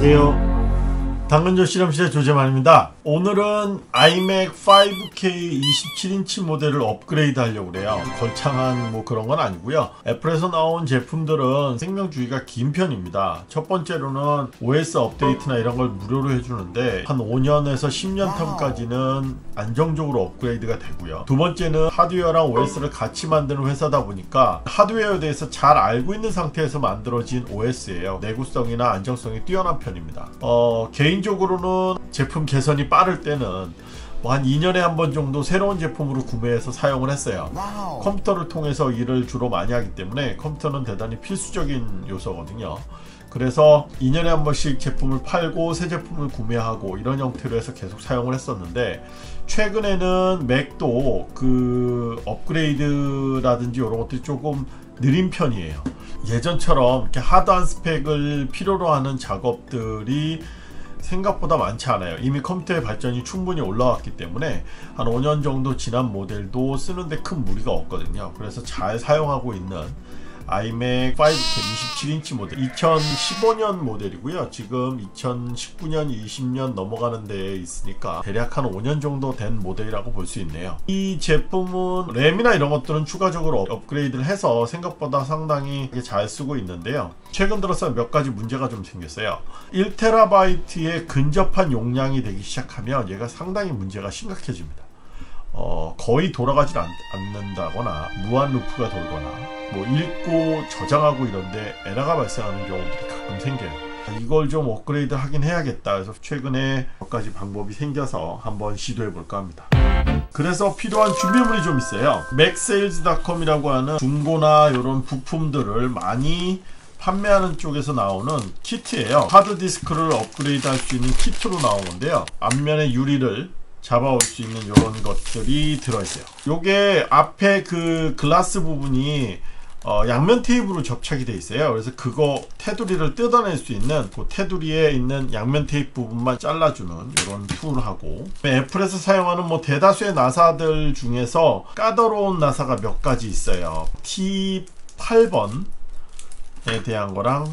안녕하세요. 당근조 실험실의 조재만입니다. 오늘은 iMac 5K 27인치 모델을 업그레이드 하려고 그래요. 걸창한 뭐 그런 건 아니고요. 애플에서 나온 제품들은 생명주기가 긴 편입니다. 첫 번째로는 OS 업데이트나 이런 걸 무료로 해주는데 한 5년에서 10년 텀까지는 안정적으로 업그레이드가 되고요. 두 번째는 하드웨어랑 OS를 같이 만드는 회사다 보니까 하드웨어에 대해서 잘 알고 있는 상태에서 만들어진 OS예요. 내구성이나 안정성이 뛰어난 편입니다. 개인적으로는 제품 개선이 빠를 때는 한 2년에 한 번 정도 새로운 제품으로 구매해서 사용을 했어요. 컴퓨터를 통해서 일을 주로 많이 하기 때문에 컴퓨터는 대단히 필수적인 요소거든요. 그래서 2년에 한 번씩 제품을 팔고 새 제품을 구매하고 이런 형태로 해서 계속 사용을 했었는데, 최근에는 맥도 그 업그레이드라든지 이런 것들이 조금 느린 편이에요. 예전처럼 이렇게 하드한 스펙을 필요로 하는 작업들이 생각보다 많지 않아요. 이미 컴퓨터의 발전이 충분히 올라왔기 때문에 한 5년 정도 지난 모델도 쓰는데 큰 무리가 없거든요. 그래서 잘 사용하고 있는 iMac 5K 27인치 모델, 2015년 모델이고요. 지금 2019년 20년 넘어가는 데에 있으니까 대략 한 5년 정도 된 모델이라고 볼 수 있네요. 이 제품은 램이나 이런 것들은 추가적으로 업그레이드를 해서 생각보다 상당히 잘 쓰고 있는데요. 최근 들어서 몇 가지 문제가 좀 생겼어요. 1TB에 근접한 용량이 되기 시작하면 얘가 상당히 문제가 심각해집니다. 거의 돌아가질 않는다거나 무한 루프가 돌거나 뭐 읽고 저장하고 이런데 에러가 발생하는 경우들이 가끔 생겨요. 이걸 좀 업그레이드 하긴 해야겠다. 그래서 최근에 몇 가지 방법이 생겨서 한번 시도해 볼까 합니다. 그래서 필요한 준비물이 좀 있어요. MacSales.com이라고 하는 중고나 이런 부품들을 많이 판매하는 쪽에서 나오는 키트예요. 하드디스크를 업그레이드 할 수 있는 키트로 나온 건데요. 앞면의 유리를 잡아올 수 있는 이런 것들이 들어있어요. 요게 앞에 그 글라스 부분이 양면 테이프로 접착이 되어 있어요. 그래서 그거 테두리를 뜯어낼 수 있는 그 테두리에 있는 양면 테이프 부분만 잘라주는 이런 툴하고, 애플에서 사용하는 뭐 대다수의 나사들 중에서 까다로운 나사가 몇 가지 있어요. T8번에 대한 거랑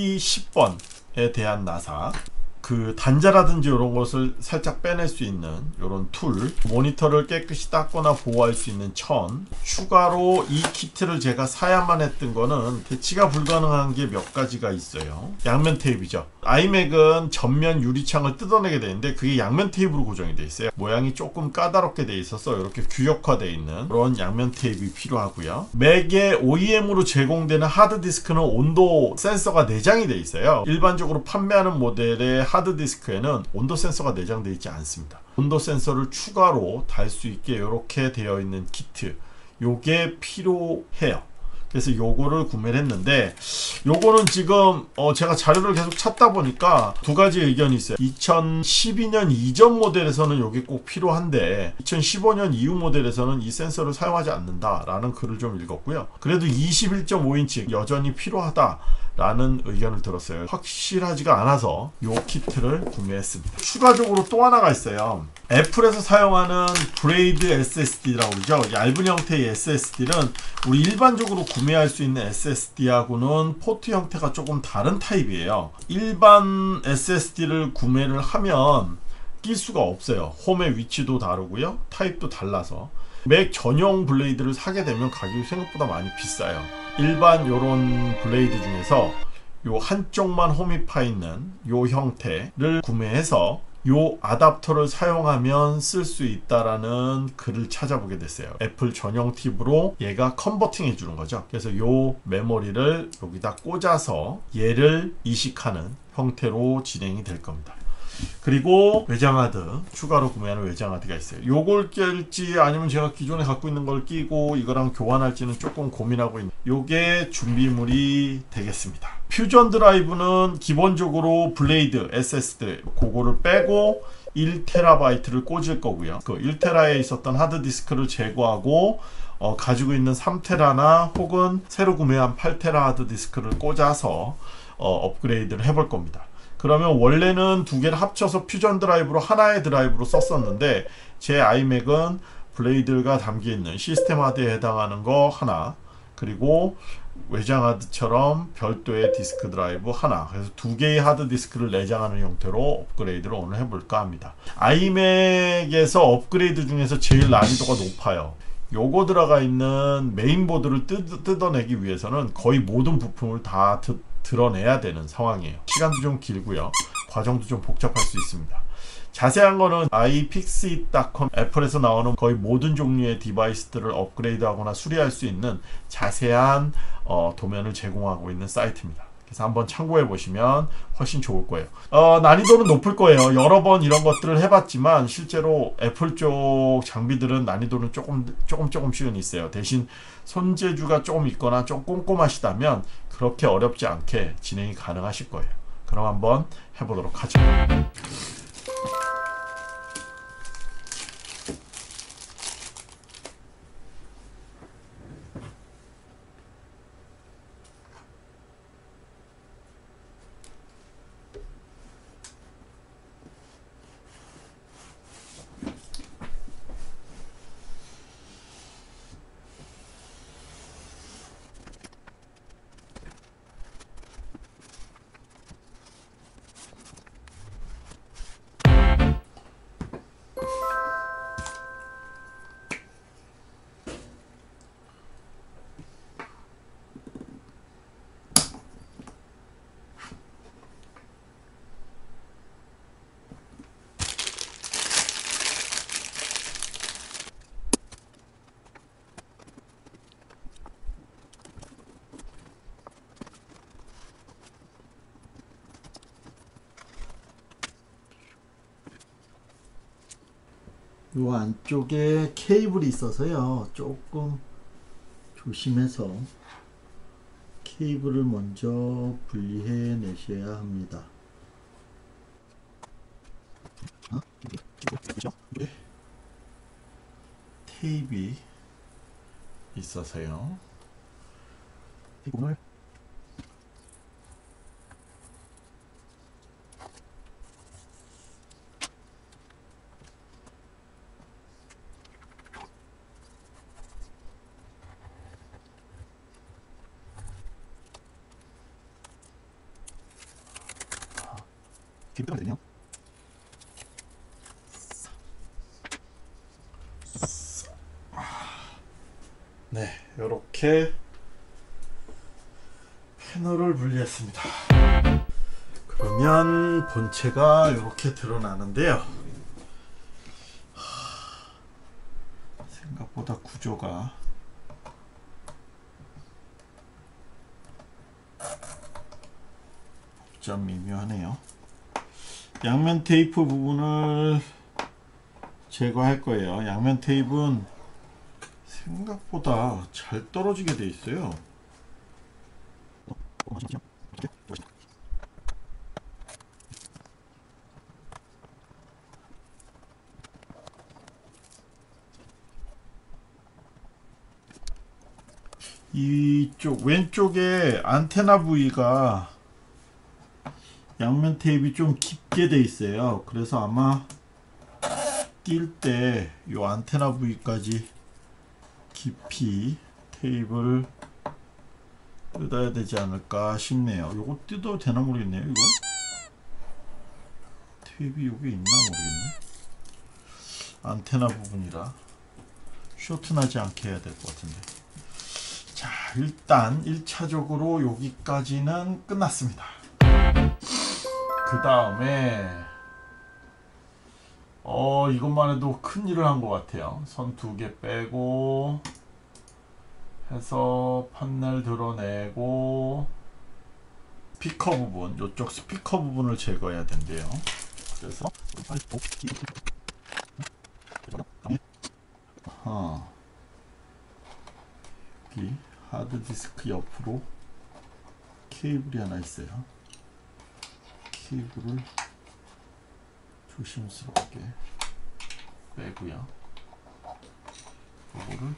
T10번에 대한 나사, 그 단자라든지 이런 것을 살짝 빼낼 수 있는 이런 툴, 모니터를 깨끗이 닦거나 보호할 수 있는 천, 추가로 이 키트를 제가 사야만 했던 거는 대치가 불가능한 게 몇 가지가 있어요. 양면 테이프죠. iMac은 전면 유리창을 뜯어내게 되는데 그게 양면 테이프로 고정이 되어 있어요. 모양이 조금 까다롭게 되어 있어서 이렇게 규격화되어 있는 그런 양면 테이프가 필요하고요. 맥의 OEM으로 제공되는 하드디스크는 온도 센서가 내장이 되어 있어요. 일반적으로 판매하는 모델의 하드디스크에는 온도 센서가 내장되어 있지 않습니다. 온도 센서를 추가로 달 수 있게 이렇게 되어 있는 키트, 요게 필요해요. 그래서 요거를 구매를 했는데, 요거는 지금 제가 자료를 계속 찾다 보니까 두 가지 의견이 있어요. 2012년 이전 모델에서는 요게 꼭 필요한데 2015년 이후 모델에서는 이 센서를 사용하지 않는다 라는 글을 좀 읽었고요. 그래도 21.5인치 여전히 필요하다 라는 의견을 들었어요. 확실하지가 않아서 요 키트를 구매했습니다. 추가적으로 또 하나가 있어요. 애플에서 사용하는 브레이드 SSD라고 그러죠. 얇은 형태의 SSD는 우리 일반적으로 구매할 수 있는 SSD하고는 포트 형태가 조금 다른 타입이에요. 일반 SSD를 구매를 하면 낄 수가 없어요. 홈의 위치도 다르고요, 타입도 달라서. 맥 전용 블레이드를 사게 되면 가격이 생각보다 많이 비싸요. 일반 요런 블레이드 중에서 요 한쪽만 홈이 파 있는 요 형태를 구매해서 요 아답터를 사용하면 쓸 수 있다라는 글을 찾아보게 됐어요. 애플 전용 팁으로 얘가 컨버팅 해주는 거죠. 그래서 요 메모리를 여기다 꽂아서 얘를 이식하는 형태로 진행이 될 겁니다. 그리고 외장하드, 추가로 구매하는 외장하드가 있어요. 요걸 낄지 아니면 제가 기존에 갖고 있는 걸 끼고 이거랑 교환할지는 조금 고민하고 있는, 요게 준비물이 되겠습니다. 퓨전 드라이브는 기본적으로 블레이드 SSD 그거를 빼고 1TB를 꽂을 거고요. 그 1TB에 있었던 하드디스크를 제거하고 가지고 있는 3TB나 혹은 새로 구매한 8TB 하드디스크를 꽂아서 업그레이드를 해볼 겁니다. 그러면 원래는 두 개를 합쳐서 퓨전 드라이브로 하나의 드라이브로 썼었는데, 제 아이맥은 블레이드가 담겨있는 시스템 하드에 해당하는 거 하나, 그리고 외장 하드처럼 별도의 디스크 드라이브 하나, 그래서 두 개의 하드 디스크를 내장하는 형태로 업그레이드를 오늘 해볼까 합니다. 아이맥에서 업그레이드 중에서 제일 난이도가 높아요. 요거 들어가 있는 메인보드를 뜯어내기 위해서는 거의 모든 부품을 다 드러내야 되는 상황이에요. 시간도 좀 길고요, 과정도 좀 복잡할 수 있습니다. 자세한 거는 iFixit.com, 애플에서 나오는 거의 모든 종류의 디바이스들을 업그레이드 하거나 수리할 수 있는 자세한 도면을 제공하고 있는 사이트입니다. 그래서 한번 참고해 보시면 훨씬 좋을 거예요. 난이도는 높을 거예요. 여러 번 이런 것들을 해봤지만 실제로 애플 쪽 장비들은 난이도는 조금씩은 있어요. 대신 손재주가 조금 있거나 좀 꼼꼼하시다면 그렇게 어렵지 않게 진행이 가능하실 거예요. 그럼 한번 해보도록 하죠. 요 안쪽에 케이블이 있어서요, 조금 조심해서 케이블을 먼저 분리해 내셔야 합니다. 테이프가 있어서요. 오늘 기름이 되네요. 네, 이렇게 패널을 분리했습니다. 그러면 본체가 이렇게 드러나는데요, 생각보다 구조가 좀 미묘하네요. 양면 테이프 부분을 제거할 거예요. 양면 테이프는 생각보다 잘 떨어지게 돼 있어요. 이쪽 왼쪽에 안테나 부위가 양면 테이프가 좀 깊게 돼 있어요. 그래서 아마 뛸 때 이 안테나 부위까지 깊이 테이프를 뜯어야 되지 않을까 싶네요. 요거 뜯어도 되나 모르겠네요. 이거 테이프 요게 있나 모르겠네. 안테나 부분이라 쇼트 나지 않게 해야 될 것 같은데. 자, 일단 1차적으로 여기까지는 끝났습니다. 그 다음에 이것만 해도 큰일을 한 것 같아요. 선 2개 빼고 해서 판넬 드러내고 스피커 부분, 이쪽 스피커 부분을 제거해야 된대요. 그래서 여기 하드디스크 옆으로 케이블이 하나 있어요. 케이블을 조심스럽게 빼고요. 이거를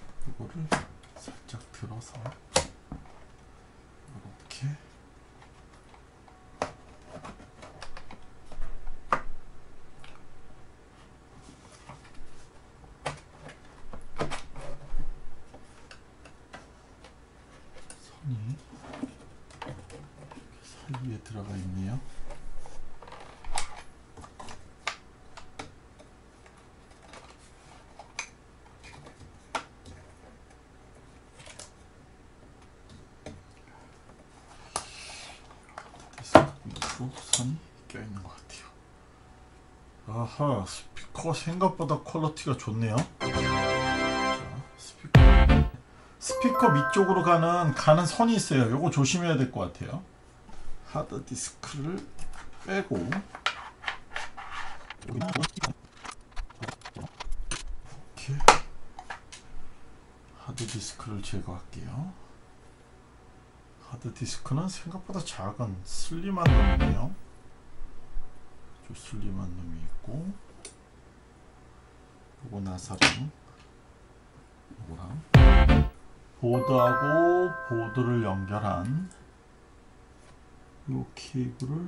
살짝 들어서 이렇게 껴있는 것 같아요. 아하, 스피커 생각보다 퀄리티가 좋네요. 자, 스피커 밑쪽으로 가는 선이 있어요. 요거 조심해야 될 것 같아요. 하드디스크를 빼고 이렇게 하드디스크를 제거할게요. 하드디스크는 생각보다 작은 슬림한 놈이네요. 저 슬림한 놈이 있고, 요거 나사랑 요거랑 보드하고 보드를 연결한 요 케이블을,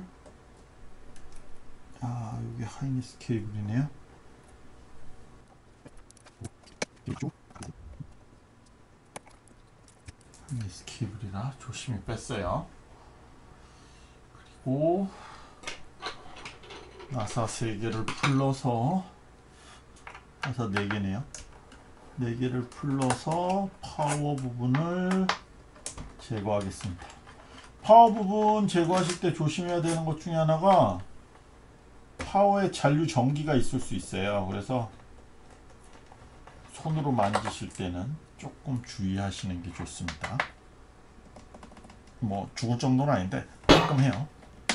아, 여기 하이니스 케이블이네요. 하이니스 케이블이라 조심히 뺐어요. 그리고 나사 3개를 풀러서, 나사 4개네요. 4개를 풀러서 파워 부분을 제거하겠습니다. 파워 부분 제거하실 때 조심해야 되는 것 중에 하나가 파워에 잔류 전기가 있을 수 있어요. 그래서 손으로 만지실 때는 조금 주의하시는 게 좋습니다. 뭐 죽을 정도는 아닌데 조금 해요.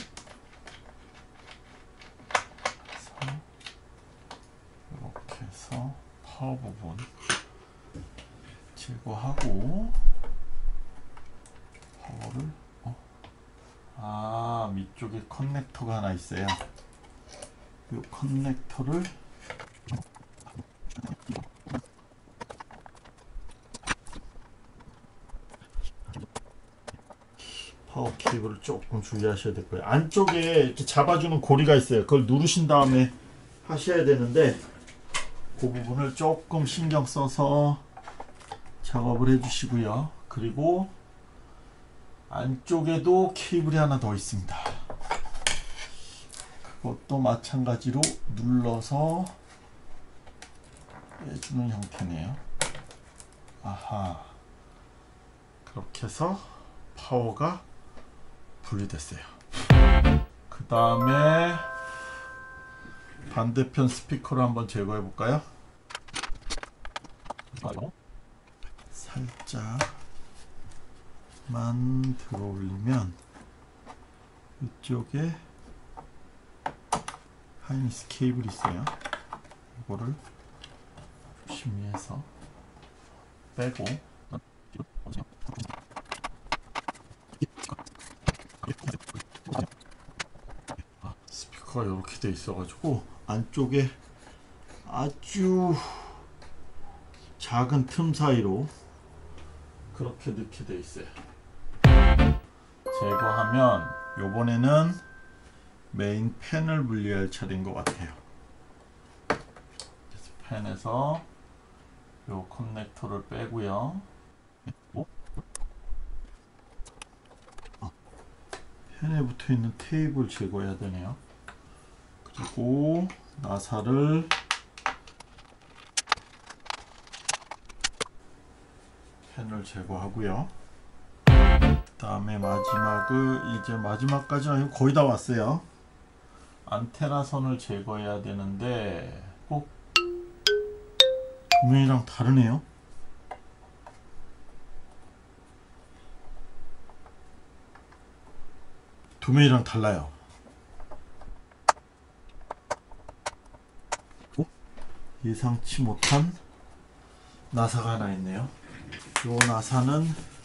이렇게 해서 파워 부분 제거하고, 파워를 밑쪽에 커넥터가 하나 있어요. 이 커넥터를 파워 케이블을 조금 주의하셔야 될 거예요. 안쪽에 이렇게 잡아주는 고리가 있어요. 그걸 누르신 다음에 하셔야 되는데, 그 부분을 조금 신경 써서 작업을 해주시고요. 그리고 안쪽에도 케이블이 하나 더 있습니다. 그것도 마찬가지로 눌러서 빼주는 형태네요. 아하, 그렇게 해서 파워가 분리됐어요. 그 다음에 반대편 스피커를 한번 제거해 볼까요? 살짝만 들어 올리면 이쪽에 하이니스 케이블이 있어요. 이거를 조심히 해서 빼고, 스피커가 이렇게 돼 있어가지고 안쪽에 아주 작은 틈 사이로 그렇게 넣게 돼 있어요. 제거하면 요번에는 메인 팬을 분리할 차례인 것 같아요. 그래서 팬에서 요 커넥터를 빼고요. 팬에 붙어 있는 테이블 제거해야 되네요. 그리고 나사를 팬을 제거하고요. 그 다음에 이제 마지막까지 아니고 거의 다 왔어요. 안테나 선을 제거해야 되는데 꼭 도면이랑 다르네요. 도면이랑 달라요. 예상치 못한 나사가 하나 있네요. 요 나사는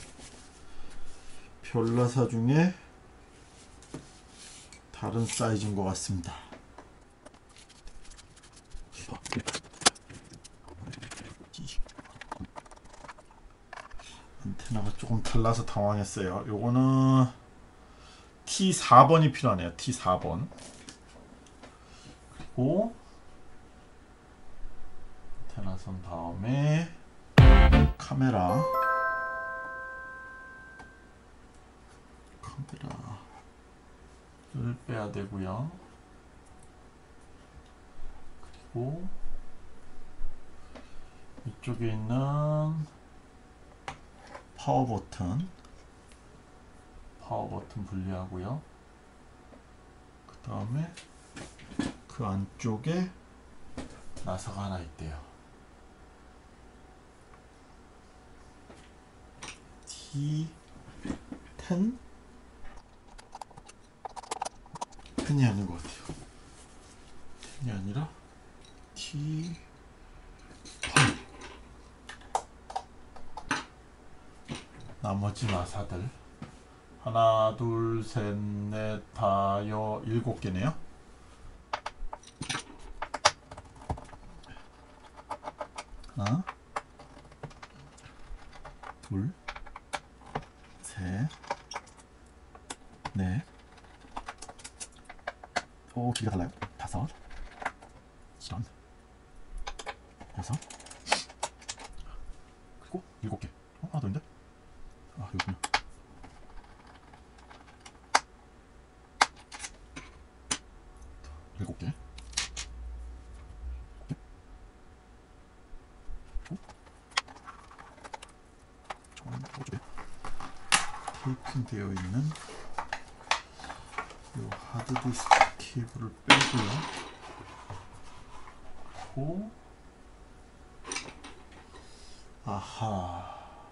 별나사 중에 다른 사이즈인 것 같습니다. 안테나가 조금 달라서 당황했어요. 요거는 T4번이 필요하네요. T4번. 그리고 안테나 선 다음에 카메라를 빼야 되고요. 그리고 이쪽에 있는 파워 버튼 분리하고요. 그 다음에 그 안쪽에 나사가 하나 있대요. T10? 10이 아닌 것 같아요. 10이 아니라 T8. 나머지 나사들 하나, 둘, 셋, 넷, 다여, 7개네요. 하나, 둘, 셋, 넷, 오, 길이가 달라요. 5, 6, 그리고 7개. 하나 더 있는데? 아, 여기구나. 일곱 개. 저쪽에 테이핑 되어 있는 이 하드디스크 케이블을 빼고요. 그리고 아하,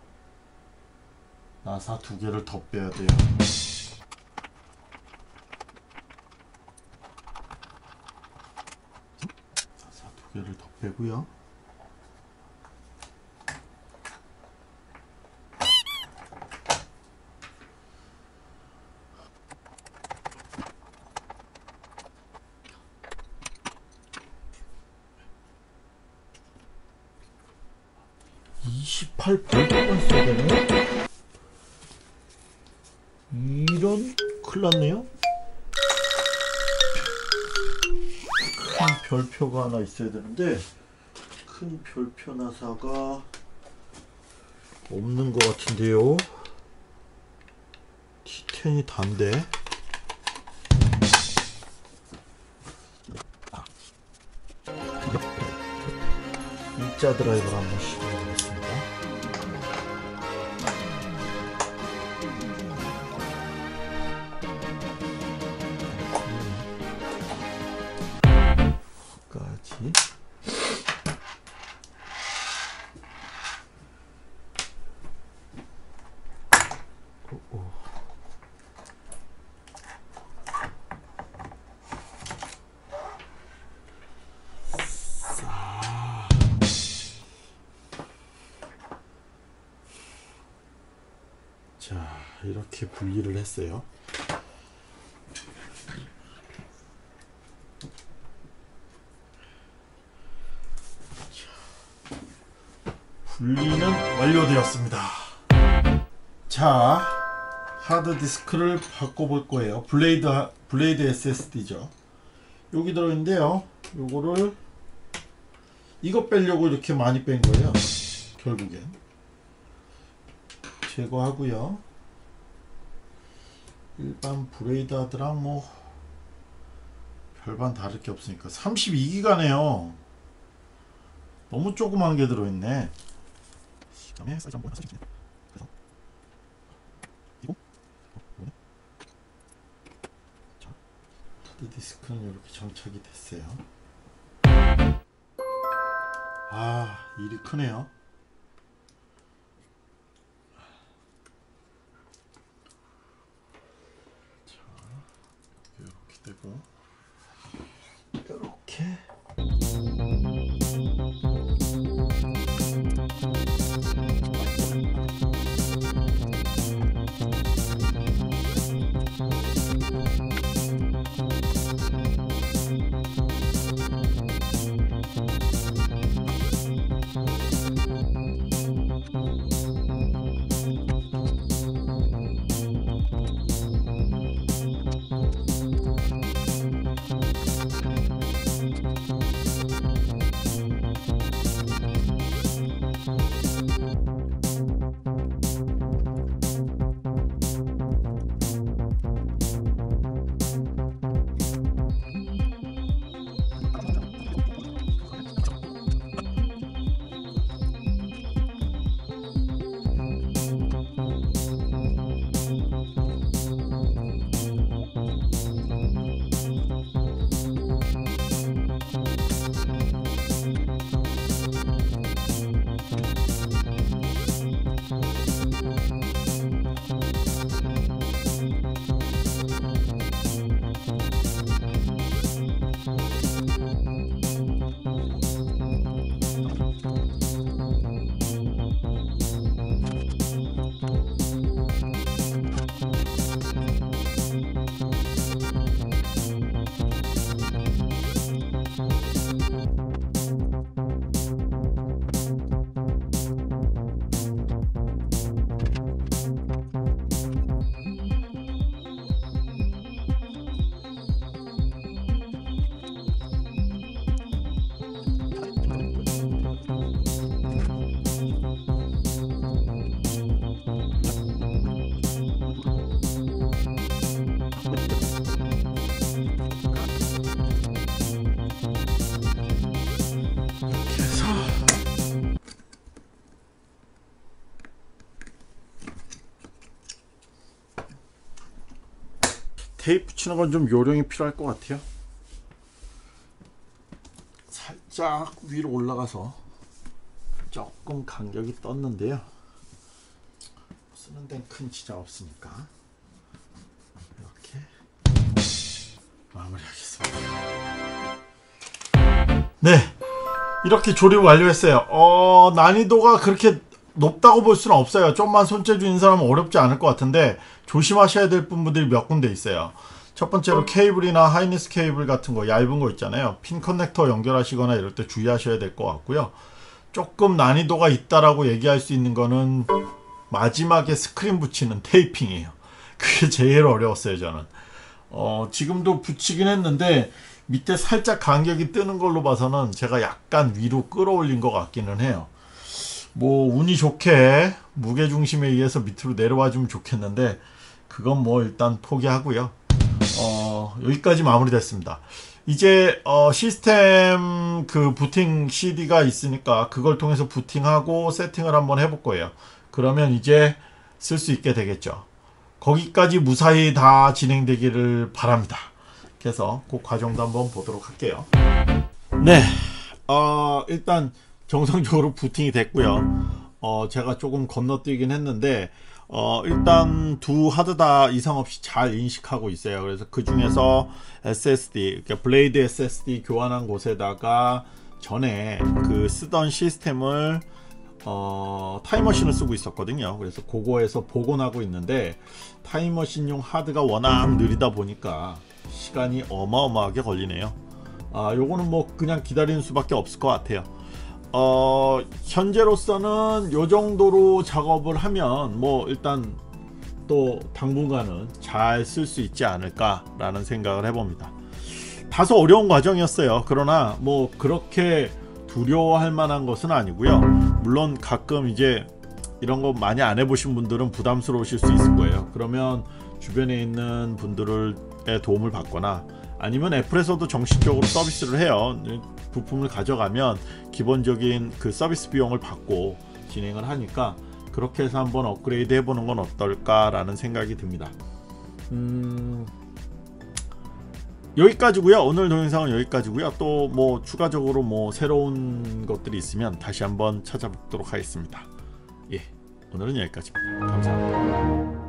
나사 2개를 더 빼야 돼요. 나사 2개를 더 빼고요. (28V) 써야 되네. 이런, 큰일 났네요. 큰 별표가 하나 있어야 되는데 큰 별표 나사가 없는 것 같은데요. T10이 단데. 일자 드라이버를 한번 시도해보겠습니다. 까지. 자, 이렇게 분리를 했어요. 분리는 완료되었습니다. 자, 하드디스크를 바꿔볼 거예요. 블레이드 SSD죠. 여기 들어있는데요. 요거를 이거 빼려고 이렇게 많이 뺀 거예요. 결국엔 제거하고요. 일반 블레이드 하드랑 뭐 별반 다를 게 없으니까 32기가네요. 너무 조그만 게 들어있네. 그다음에 사이즈 한번 사진 주세요. 그래서 이거 이거네. 자, 하드디스크는 이렇게 장착이 됐어요. 아, 일이 크네요. 자, 이렇게 되고 이렇게. 테이프 붙이는 건 좀 요령이 필요할 것 같아요. 살짝 위로 올라가서 조금 간격이 떴는데요. 쓰는 데는 큰 지장 없으니까 이렇게 마무리하겠습니다. 네, 이렇게 조립 완료했어요. 난이도가 그렇게 높다고 볼 수는 없어요. 좀만 손재주 있는 사람은 어렵지 않을 것 같은데 조심하셔야 될 부분들이 몇 군데 있어요. 첫 번째로 케이블이나 하이니스 케이블 같은 거, 얇은 거 있잖아요. 핀 커넥터 연결하시거나 이럴 때 주의하셔야 될 것 같고요. 조금 난이도가 있다라고 얘기할 수 있는 거는 마지막에 스크린 붙이는 테이핑이에요. 그게 제일 어려웠어요, 저는. 지금도 붙이긴 했는데 밑에 살짝 간격이 뜨는 걸로 봐서는 제가 약간 위로 끌어올린 것 같기는 해요. 뭐 운이 좋게 무게중심에 의해서 밑으로 내려와 주면 좋겠는데 그건 뭐 일단 포기하고요. 여기까지 마무리됐습니다. 이제 시스템 그 부팅 CD가 있으니까 그걸 통해서 부팅하고 세팅을 한번 해볼 거예요. 그러면 이제 쓸 수 있게 되겠죠. 거기까지 무사히 다 진행되기를 바랍니다. 그래서 그 과정도 한번 보도록 할게요. 네, 일단 정상적으로 부팅이 됐고요. 제가 조금 건너뛰긴 했는데 일단 두 하드 다 이상 없이 잘 인식하고 있어요. 그래서 그 중에서 SSD, 그러니까 블레이드 SSD 교환한 곳에다가 전에 그 쓰던 시스템을 타임머신을 쓰고 있었거든요. 그래서 그거에서 복원하고 있는데 타임머신용 하드가 워낙 느리다 보니까 시간이 어마어마하게 걸리네요. 요거는 뭐 그냥 기다리는 수밖에 없을 것 같아요. 현재로서는 요 정도로 작업을 하면 뭐 일단 또 당분간은 잘 쓸 수 있지 않을까 라는 생각을 해봅니다. 다소 어려운 과정이었어요. 그러나 뭐 그렇게 두려워할 만한 것은 아니고요. 물론 가끔 이제 이런 거 많이 안 해보신 분들은 부담스러우실 수 있을 거예요. 그러면 주변에 있는 분들의 도움을 받거나 아니면 애플에서도 정식적으로 서비스를 해요. 부품을 가져가면 기본적인 그 서비스 비용을 받고 진행을 하니까 그렇게 해서 한번 업그레이드 해보는 건 어떨까 라는 생각이 듭니다. 여기까지고요. 오늘 동영상은 여기까지고요. 또 뭐 추가적으로 뭐 새로운 것들이 있으면 다시 한번 찾아보도록 하겠습니다. 예, 오늘은 여기까지입니다. 감사합니다.